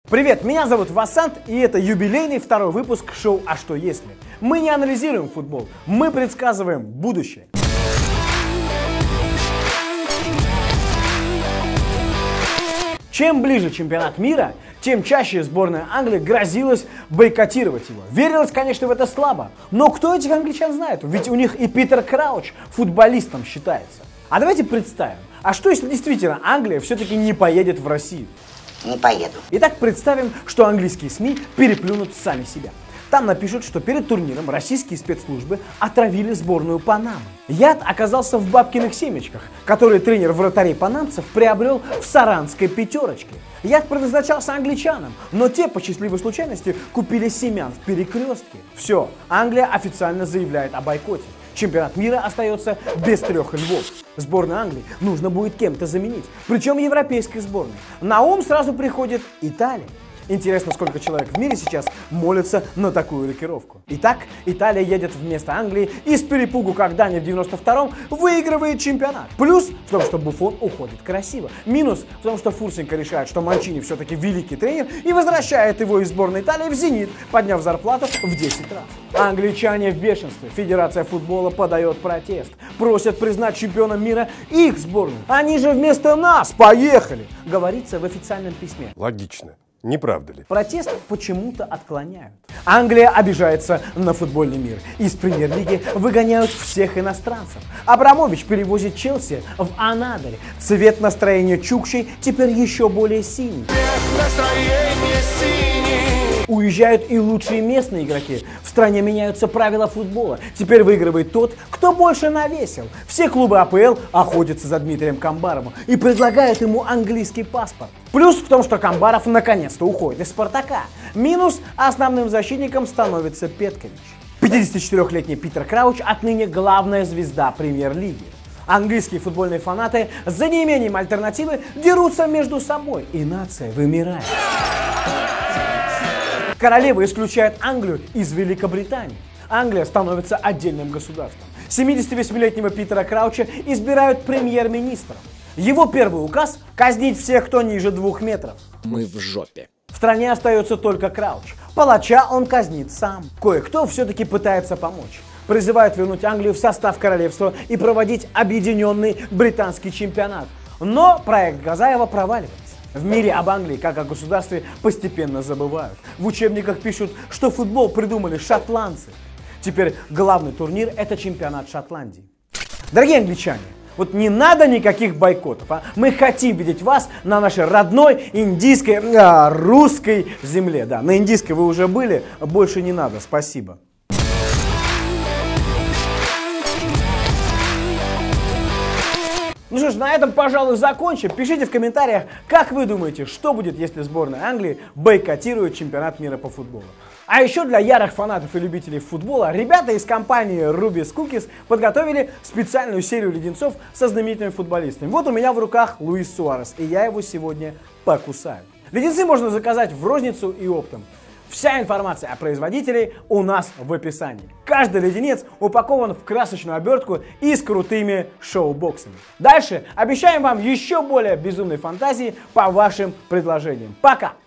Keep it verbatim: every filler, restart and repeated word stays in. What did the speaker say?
Привет, меня зовут Вассант, и это юбилейный второй выпуск шоу «А что если?». Мы не анализируем футбол, мы предсказываем будущее. Чем ближе чемпионат мира, тем чаще сборная Англии грозилась бойкотировать его. Верилось, конечно, в это слабо, но кто этих англичан знает? Ведь у них и Питер Крауч футболистом считается. А давайте представим, а что если действительно Англия все-таки не поедет в Россию? Не поеду. Итак, представим, что английские СМИ переплюнут сами себя. Там напишут, что перед турниром российские спецслужбы отравили сборную Панамы. Яд оказался в бабкиных семечках, которые тренер вратарей панамцев приобрел в саранской пятерочке. Яд предназначался англичанам, но те, по счастливой случайности, купили семян в Перекрестке. Все, Англия официально заявляет о бойкоте. Чемпионат мира остается без трех львов. Сборную Англии нужно будет кем-то заменить, причем европейской сборной. На ум сразу приходит Италия. Интересно, сколько человек в мире сейчас молятся на такую рокировку. Итак, Италия едет вместо Англии и с перепугу, как Дания в девяносто втором, выигрывает чемпионат. Плюс в том, что Буффон уходит красиво. Минус в том, что Фурсенко решает, что Манчини все-таки великий тренер и возвращает его из сборной Италии в «Зенит», подняв зарплату в десять раз. Англичане в бешенстве. Федерация футбола подает протест. Просят признать чемпионом мира их сборную. Они же вместо нас поехали, говорится в официальном письме. Логично. Не правда ли? Протест почему-то отклоняют. Англия обижается на футбольный мир. Из премьер-лиги выгоняют всех иностранцев. Абрамович перевозит Челси в Анадырь. Цвет настроения Чукчей теперь еще более синий. Уезжают и лучшие местные игроки. В стране меняются правила футбола. Теперь выигрывает тот, кто больше навесил. Все клубы АПЛ охотятся за Дмитрием Камбаровым и предлагают ему английский паспорт. Плюс в том, что Камбаров наконец-то уходит из «Спартака». Минус – основным защитником становится Петкович. пятидесятичетырёхлетний Питер Крауч отныне главная звезда премьер-лиги. Английские футбольные фанаты за неимением альтернативы дерутся между собой, и нация вымирает. Королева исключает Англию из Великобритании. Англия становится отдельным государством. семидесятивосьмилетнего Питера Крауча избирают премьер-министром. Его первый указ – казнить всех, кто ниже двух метров. Мы в жопе. В стране остается только Крауч. Палача он казнит сам. Кое-кто все-таки пытается помочь. Призывают вернуть Англию в состав королевства и проводить объединенный британский чемпионат. Но проект Газаева проваливается. В мире об Англии, как о государстве, постепенно забывают. В учебниках пишут, что футбол придумали шотландцы. Теперь главный турнир – это чемпионат Шотландии. Дорогие англичане, вот не надо никаких бойкотов, а мы хотим видеть вас на нашей родной индийской, а, русской земле. Да, на индийской вы уже были, больше не надо, спасибо. Ну что ж, на этом, пожалуй, закончим. Пишите в комментариях, как вы думаете, что будет, если сборная Англии бойкотирует чемпионат мира по футболу. А еще для ярых фанатов и любителей футбола ребята из компании Rubis Cookies подготовили специальную серию леденцов со знаменитыми футболистами. Вот у меня в руках Луис Суарес, и я его сегодня покусаю. Леденцы можно заказать в розницу и оптом. Вся информация о производителе у нас в описании. Каждый леденец упакован в красочную обертку и с крутыми шоу-боксами. Дальше обещаем вам еще более безумной фантазии по вашим предложениям. Пока!